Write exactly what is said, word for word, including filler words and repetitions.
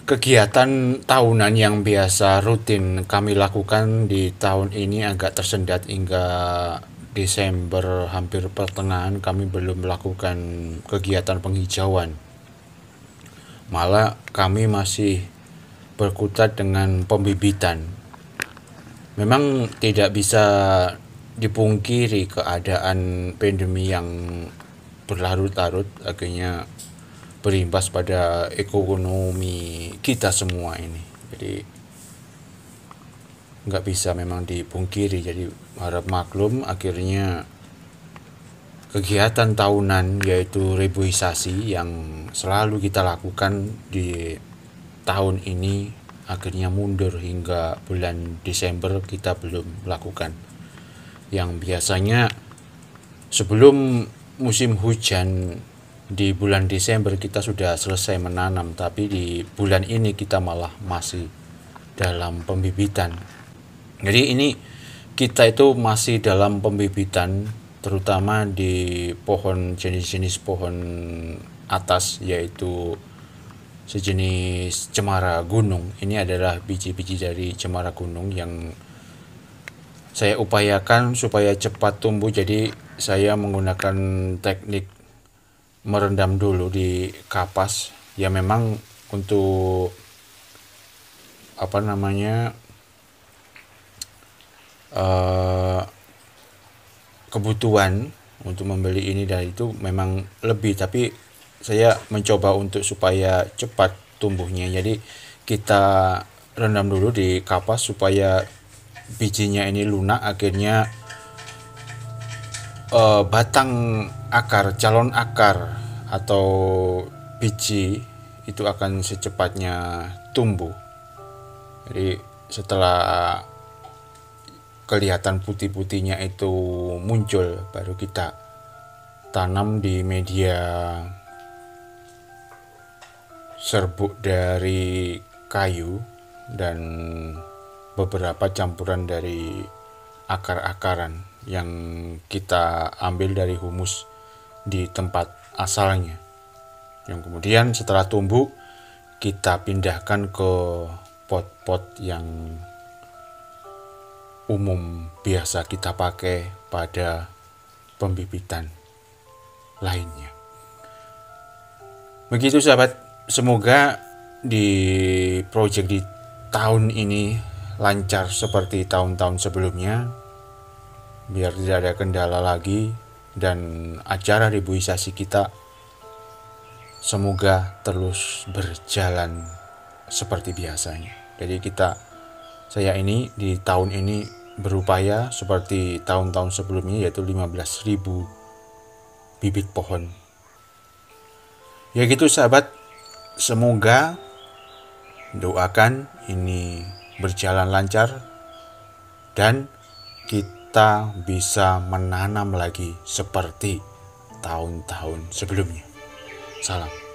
Kegiatan tahunan yang biasa rutin kami lakukan di tahun ini agak tersendat hingga Desember hampir pertengahan kami belum melakukan kegiatan penghijauan. Malah kami masih berkutat dengan pembibitan. Memang tidak bisa dipungkiri keadaan pandemi yang berlarut-larut akhirnya berimbas pada ekonomi kita semua ini. Jadi nggak bisa memang dipungkiri. Jadi harap maklum, akhirnya kegiatan tahunan yaitu reboisasi yang selalu kita lakukan di tahun ini akhirnya mundur hingga bulan Desember kita belum lakukan. Yang biasanya sebelum musim hujan di bulan Desember kita sudah selesai menanam, tapi di bulan ini kita malah masih dalam pembibitan. Jadi ini kita itu masih dalam pembibitan, terutama di pohon jenis-jenis pohon atas, yaitu sejenis cemara gunung. Ini adalah biji-biji dari cemara gunung yang saya upayakan supaya cepat tumbuh. Jadi saya menggunakan teknik merendam dulu di kapas. Ya memang untuk apa namanya uh, kebutuhan untuk membeli ini dan itu memang lebih, tapi saya mencoba untuk supaya cepat tumbuhnya. Jadi kita rendam dulu di kapas supaya bijinya ini lunak, akhirnya uh, batang akar, calon akar atau biji itu akan secepatnya tumbuh. Jadi setelah kelihatan putih-putihnya itu muncul, baru kita tanam di media serbuk dari kayu dan beberapa campuran dari akar-akaran yang kita ambil dari humus di tempat asalnya, yang kemudian setelah tumbuh kita pindahkan ke pot-pot yang umum biasa kita pakai pada pembibitan lainnya. Begitu sahabat, semoga di project di tahun ini lancar seperti tahun-tahun sebelumnya, biar tidak ada kendala lagi, dan acara reboisasi kita semoga terus berjalan seperti biasanya. Jadi kita saya ini di tahun ini berupaya seperti tahun-tahun sebelumnya, yaitu lima belas ribu bibit pohon. Ya gitu sahabat, semoga doakan ini berjalan lancar dan kita bisa menanam lagi seperti tahun-tahun sebelumnya. Salam.